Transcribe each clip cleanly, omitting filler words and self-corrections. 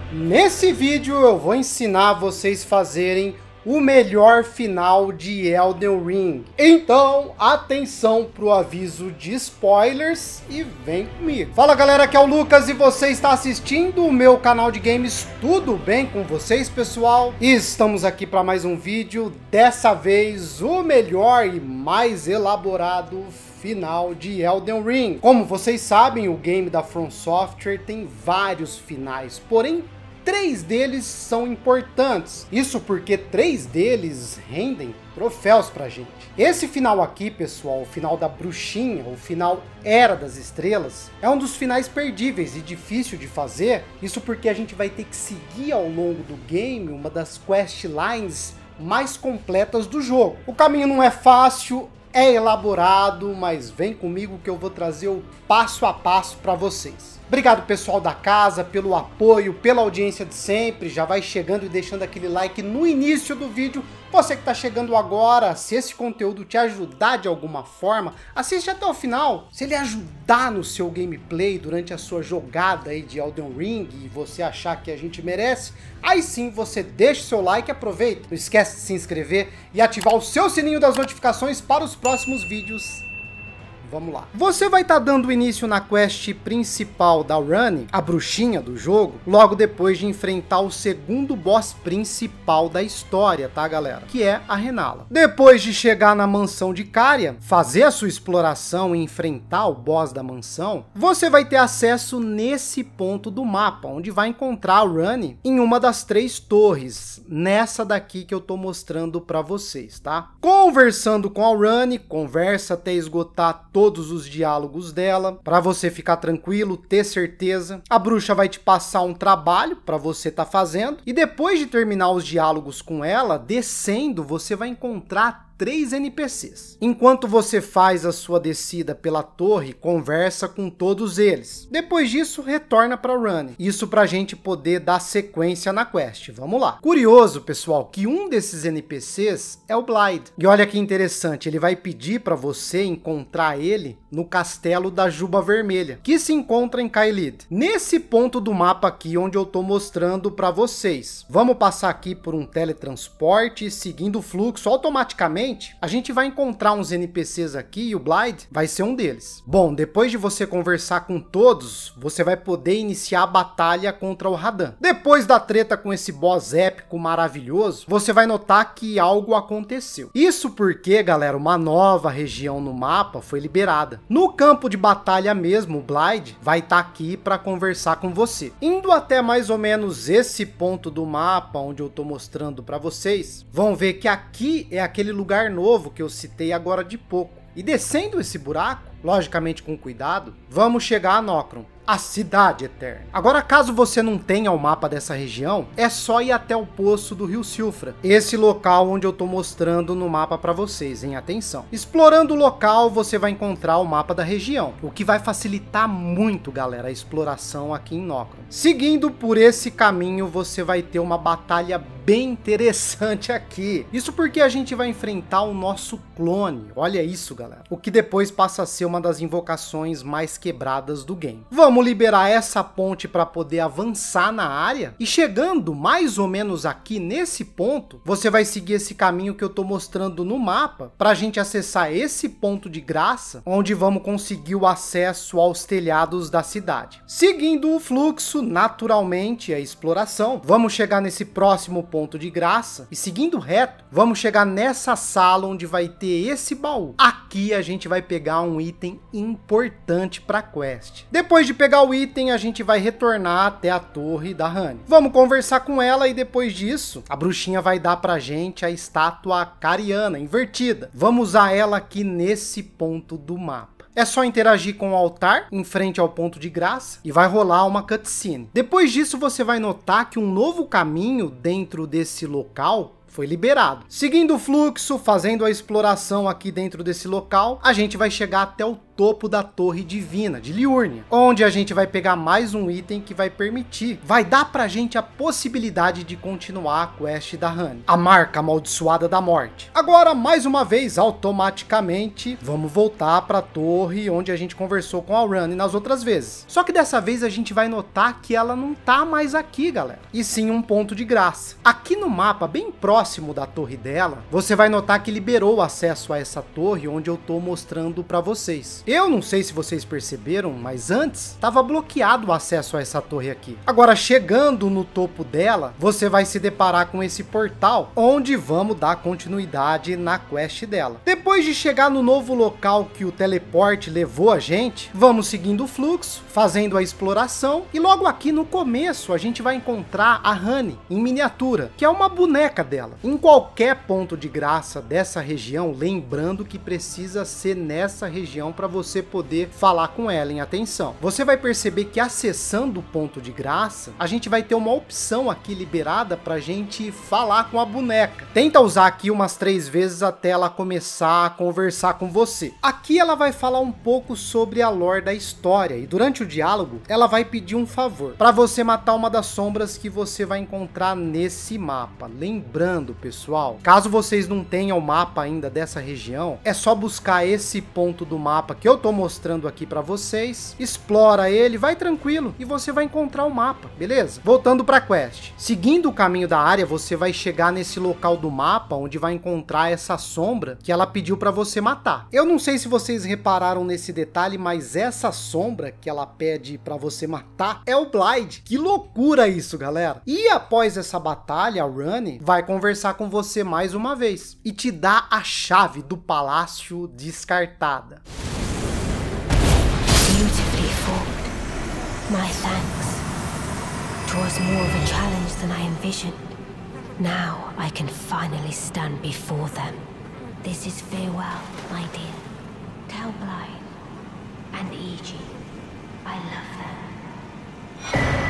Nesse vídeo eu vou ensinar vocês a fazerem o melhor final de Elden Ring. Então, atenção pro aviso de spoilers e vem comigo. Fala galera, aqui é o Lucas e você está assistindo o meu canal de games. Tudo bem com vocês, pessoal? E estamos aqui para mais um vídeo, dessa vez o melhor e mais elaborado final de Elden Ring. Como vocês sabem, o game da From Software tem vários finais, porém 3 deles são importantes. Isso porque 3 deles rendem troféus pra gente. Esse final aqui, pessoal, o final da bruxinha, o final Era das Estrelas, é um dos finais perdíveis e difícil de fazer. Isso porque a gente vai ter que seguir ao longo do game uma das questlines mais completas do jogo. O caminho não é fácil, é elaborado, mas vem comigo que eu vou trazer o passo a passo para vocês. Obrigado pessoal da casa pelo apoio, pela audiência de sempre. Já vai chegando e deixando aquele like no início do vídeo. Você que está chegando agora, se esse conteúdo te ajudar de alguma forma, assiste até o final. Se ele ajudar no seu gameplay durante a sua jogada aí de Elden Ring e você achar que a gente merece, aí sim você deixa o seu like e aproveita. Não esquece de se inscrever e ativar o seu sininho das notificações para os próximos vídeos. Vamos lá. Você vai estar dando início na quest principal da Ranni, a bruxinha do jogo, logo depois de enfrentar o segundo boss principal da história, tá galera? Que é a Renala. Depois de chegar na mansão de Caria, fazer a sua exploração e enfrentar o boss da mansão, você vai ter acesso nesse ponto do mapa, onde vai encontrar a Ranni em uma das 3 torres, nessa daqui que eu tô mostrando pra vocês, tá? Conversando com a Ranni, conversa até esgotar todos os diálogos dela, para você ficar tranquilo, ter certeza. A bruxa vai te passar um trabalho para você tá fazendo, e depois de terminar os diálogos com ela, descendo, você vai encontrar 3 NPCs. Enquanto você faz a sua descida pela torre, conversa com todos eles. Depois disso, retorna para Ranni. Isso pra gente poder dar sequência na quest. Vamos lá. Curioso, pessoal, que um desses NPCs é o Blaidd. E olha que interessante, ele vai pedir para você encontrar ele no castelo da Juba Vermelha, que se encontra em Caelid. Nesse ponto do mapa aqui, onde eu tô mostrando para vocês. Vamos passar aqui por um teletransporte, seguindo o fluxo automaticamente. A gente vai encontrar uns NPCs aqui e o Blaidd vai ser um deles. Bom, depois de você conversar com todos, você vai poder iniciar a batalha contra o Radahn. Depois da treta com esse boss épico maravilhoso, você vai notar que algo aconteceu. Isso porque, galera, uma nova região no mapa foi liberada. No campo de batalha mesmo, o Blaidd vai estar aqui para conversar com você. Indo até mais ou menos esse ponto do mapa onde eu tô mostrando para vocês, vão ver que aqui é aquele lugar novo que eu citei agora de pouco. E descendo esse buraco, logicamente com cuidado, vamos chegar a Nokron, a Cidade Eterna. Agora, caso você não tenha o mapa dessa região, é só ir até o poço do rio Siofra, esse local onde eu tô mostrando no mapa para vocês, hein? Atenção. Explorando o local, você vai encontrar o mapa da região, o que vai facilitar muito, galera, a exploração aqui em Nokron. Seguindo por esse caminho, você vai ter uma batalha bem interessante aqui. Isso porque a gente vai enfrentar o nosso clone. Olha isso, galera. O que depois passa a ser uma das invocações mais quebradas do game. Vamos liberar essa ponte para poder avançar na área. E chegando mais ou menos aqui nesse ponto, você vai seguir esse caminho que eu tô mostrando no mapa para a gente acessar esse ponto de graça, onde vamos conseguir o acesso aos telhados da cidade. Seguindo o fluxo, naturalmente, a exploração, vamos chegar nesse próximo ponto de graça e seguindo reto, vamos chegar nessa sala onde vai ter esse baú. Aqui a gente vai pegar um item importante para a quest. Depois de pegar o item, a gente vai retornar até a torre da Ranni. Vamos conversar com ela e depois disso, a bruxinha vai dar pra gente a estátua cariana invertida. Vamos usar ela aqui nesse ponto do mapa. É só interagir com o altar em frente ao ponto de graça e vai rolar uma cutscene. Depois disso, você vai notar que um novo caminho dentro desse local foi liberado. Seguindo o fluxo, fazendo a exploração aqui dentro desse local, a gente vai chegar até o topo da Torre Divina de Liurnia, onde a gente vai pegar mais um item que vai dar pra gente a possibilidade de continuar a quest da Honey, a Marca Amaldiçoada da Morte. Agora, mais uma vez, automaticamente, vamos voltar pra torre onde a gente conversou com a Ranni nas outras vezes. Só que dessa vez a gente vai notar que ela não tá mais aqui, galera, e sim um ponto de graça. Aqui no mapa, bem próximo da torre dela, você vai notar que liberou o acesso a essa torre onde eu tô mostrando pra vocês. Eu não sei se vocês perceberam, mas antes estava bloqueado o acesso a essa torre aqui. Agora, chegando no topo dela, você vai se deparar com esse portal, onde vamos dar continuidade na quest dela. Depois de chegar no novo local que o teleporte levou a gente, vamos seguindo o fluxo, fazendo a exploração, e logo aqui no começo a gente vai encontrar a Honey em miniatura, que é uma boneca dela. Em qualquer ponto de graça dessa região, lembrando que precisa ser nessa região para você poder falar com ela. Em atenção, você vai perceber que acessando o ponto de graça, a gente vai ter uma opção aqui liberada pra gente falar com a boneca. Tenta usar aqui umas 3 vezes até ela começar a conversar com você. Aqui ela vai falar um pouco sobre a lore da história, e durante o diálogo ela vai pedir um favor, para você matar uma das sombras que você vai encontrar nesse mapa. Lembrando, pessoal, caso vocês não tenham o mapa ainda dessa região, é só buscar esse ponto do mapa que eu tô mostrando aqui para vocês, explora ele, vai tranquilo e você vai encontrar o mapa, beleza? Voltando para quest, seguindo o caminho da área, você vai chegar nesse local do mapa onde vai encontrar essa sombra que ela pediu para você matar. Eu não sei se vocês repararam nesse detalhe, mas essa sombra que ela pede para você matar é o Blaidd. Que loucura isso, galera! E após essa batalha, a Ranni vai conversar com você mais uma vez e te dá a chave do palácio descartada. Beautifully fought. My thanks. 'Twas more of a challenge than I envisioned. Now I can finally stand before them. This is farewell, my dear. Tell Blaidd and Iji I love them.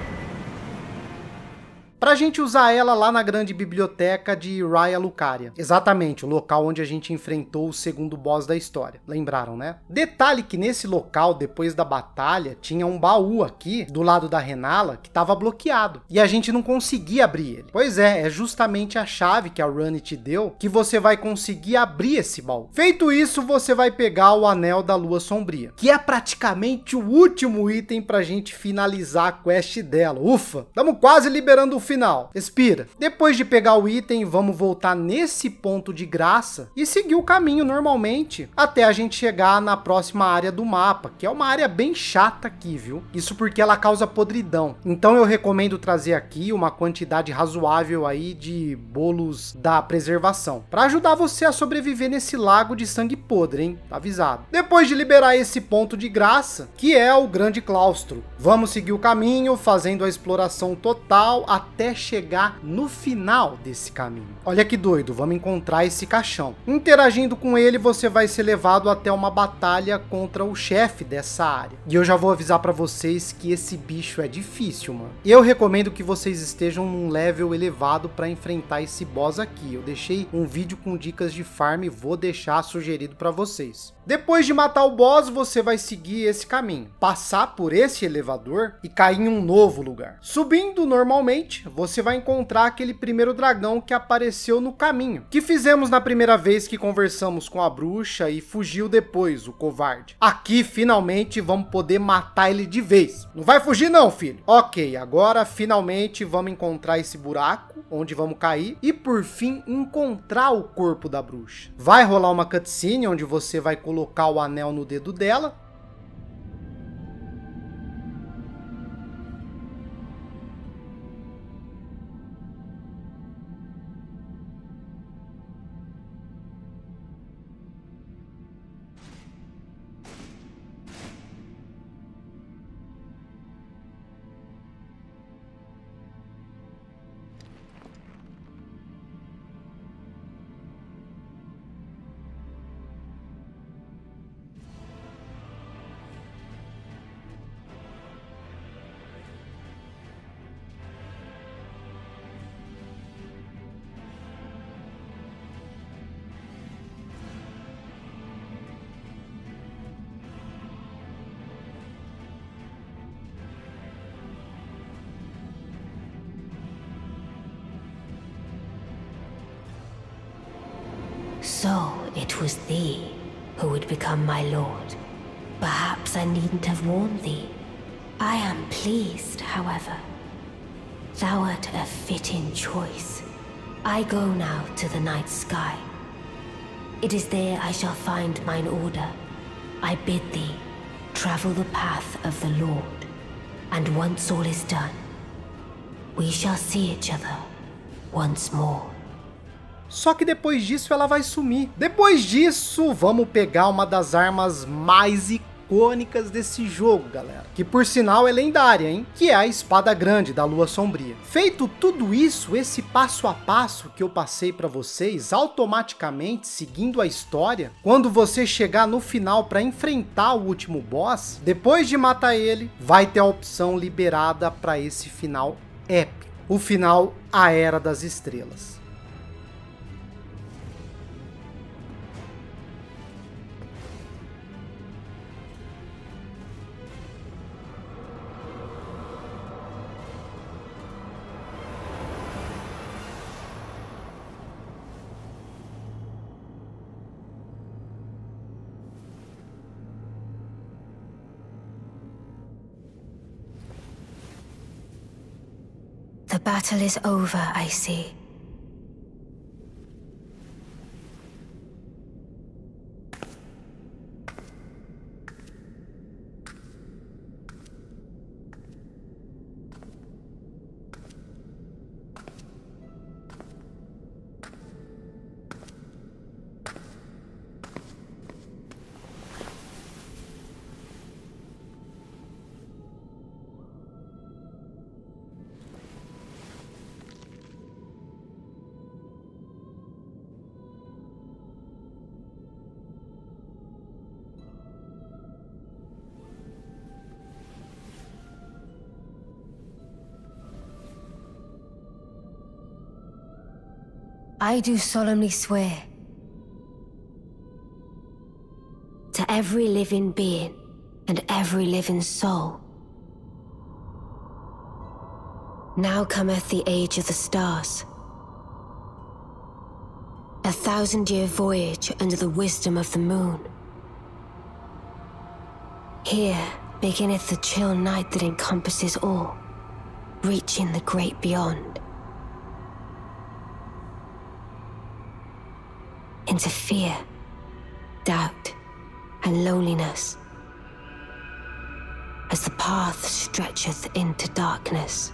Pra gente usar ela lá na grande biblioteca de Raya Lucaria. Exatamente, o local onde a gente enfrentou o segundo boss da história. Lembraram, né? Detalhe que nesse local, depois da batalha, tinha um baú aqui, do lado da Renala, que estava bloqueado. E a gente não conseguia abrir ele. Pois é justamente a chave que a Ranni te deu que você vai conseguir abrir esse baú. Feito isso, você vai pegar o Anel da Lua Sombria, que é praticamente o último item pra gente finalizar a quest dela. Ufa, estamos quase liberando o final. Respira. Depois de pegar o item, vamos voltar nesse ponto de graça e seguir o caminho normalmente até a gente chegar na próxima área do mapa, que é uma área bem chata aqui, viu? Isso porque ela causa podridão. Então eu recomendo trazer aqui uma quantidade razoável aí de bolos da preservação, para ajudar você a sobreviver nesse lago de sangue podre, hein? Tá avisado. Depois de liberar esse ponto de graça, que é o grande claustro, vamos seguir o caminho, fazendo a exploração total até chegar no final desse caminho. Olha que doido, vamos encontrar esse caixão. Interagindo com ele, você vai ser levado até uma batalha contra o chefe dessa área. E eu já vou avisar para vocês que esse bicho é difícil, mano. Eu recomendo que vocês estejam num level elevado para enfrentar esse boss aqui. Eu deixei um vídeo com dicas de farm e vou deixar sugerido para vocês. Depois de matar o boss, você vai seguir esse caminho, passar por esse elevador e cair em um novo lugar. Subindo normalmente, você vai encontrar aquele primeiro dragão que apareceu no caminho, que fizemos na primeira vez que conversamos com a bruxa e fugiu depois, o covarde. Aqui, finalmente, vamos poder matar ele de vez. Não vai fugir não, filho. Ok, agora finalmente vamos encontrar esse buraco, onde vamos cair, e por fim encontrar o corpo da bruxa. Vai rolar uma cutscene onde você vai colocar o anel no dedo dela. So it was thee who would become my lord. Perhaps I needn't have warned thee. I am pleased, however. Thou art a fitting choice. I go now to the night sky. It is there I shall find mine order. I bid thee travel the path of the Lord, and once all is done, we shall see each other once more. Só que depois disso ela vai sumir. Depois disso, vamos pegar uma das armas mais icônicas desse jogo, galera. Que por sinal é lendária, hein? Que é a Espada Grande da Lua Sombria. Feito tudo isso, esse passo a passo que eu passei para vocês, automaticamente, seguindo a história, quando você chegar no final para enfrentar o último boss, depois de matar ele, vai ter a opção liberada para esse final épico. O final, a Era das Estrelas. The battle is over, I see. I do solemnly swear to every living being and every living soul. Now cometh the age of the stars, a 1,000-year voyage under the wisdom of the moon. Here beginneth the chill night that encompasses all, reaching the great beyond. Into fear, doubt, and loneliness, as the path stretcheth into darkness.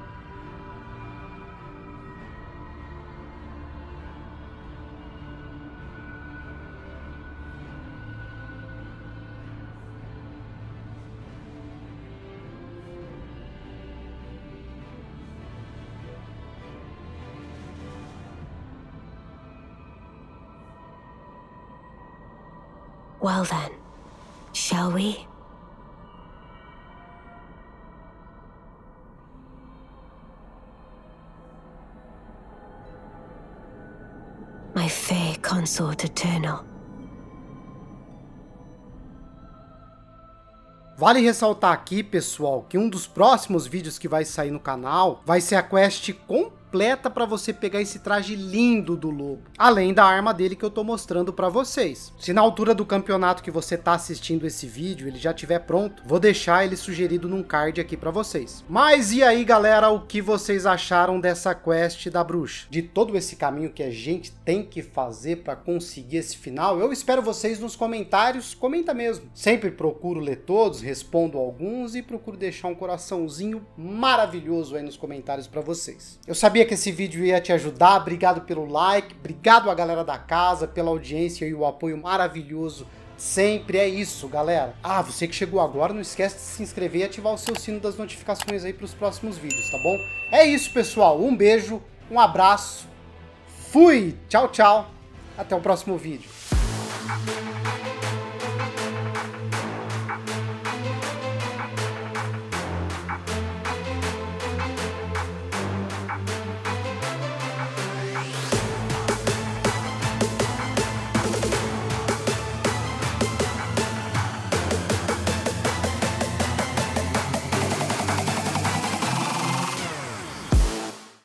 Well then, shall we? My fair consort eternal. Vale ressaltar aqui, pessoal, que um dos próximos vídeos que vai sair no canal vai ser a quest completa para você pegar esse traje lindo do lobo, além da arma dele que eu tô mostrando para vocês. Se na altura do campeonato que você tá assistindo esse vídeo ele já tiver pronto, vou deixar ele sugerido num card aqui para vocês. Mas e aí, galera, o que vocês acharam dessa quest da bruxa? De todo esse caminho que a gente tem que fazer para conseguir esse final? Eu espero vocês nos comentários, comenta mesmo. Sempre procuro ler todos, respondo alguns e procuro deixar um coraçãozinho maravilhoso aí nos comentários para vocês. Eu sabia que esse vídeo ia te ajudar, obrigado pelo like, obrigado a galera da casa pela audiência e o apoio maravilhoso sempre. É isso, galera. Ah, você que chegou agora, não esquece de se inscrever e ativar o seu sino das notificações aí para os próximos vídeos, tá bom? É isso, pessoal, um beijo, um abraço, fui, tchau, tchau, até o próximo vídeo.